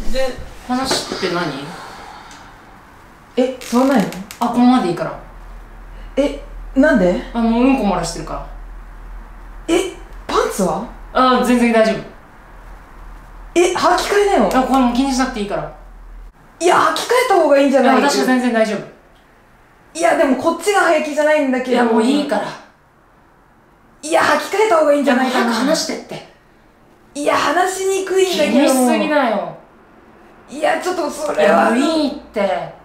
で、話って何？ そんないの？ あ、このままでいいから。 なんで？ もううんこ漏らしてるから。 パンツは？ 全然大丈夫。 履き替えなよ。 これもう気にしなくていいから。 いや、履き替えた方がいいんじゃない？ 私は全然大丈夫。 いや、でもこっちが平気じゃないんだけど。 いや、もういいから。 いや、履き替えた方がいいんじゃないかな。 早く話してって。 いや、話しにくいんだけど。 気にしすぎだよ。 いや、ちょっとそれは。 もういいって。